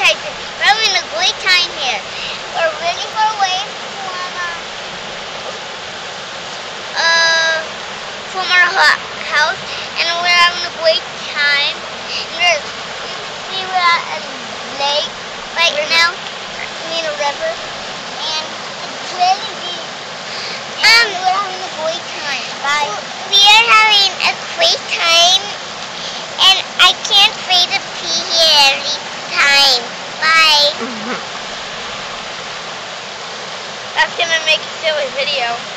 guys, we're having a great time here. We're really far away from our house, and we're having a great time. We're at a lake right now, a river, and it's really deep. And we're having a great time. Bye. We are having a great time, and I can't wait to pee here every time. Bye. That's gonna make a silly video.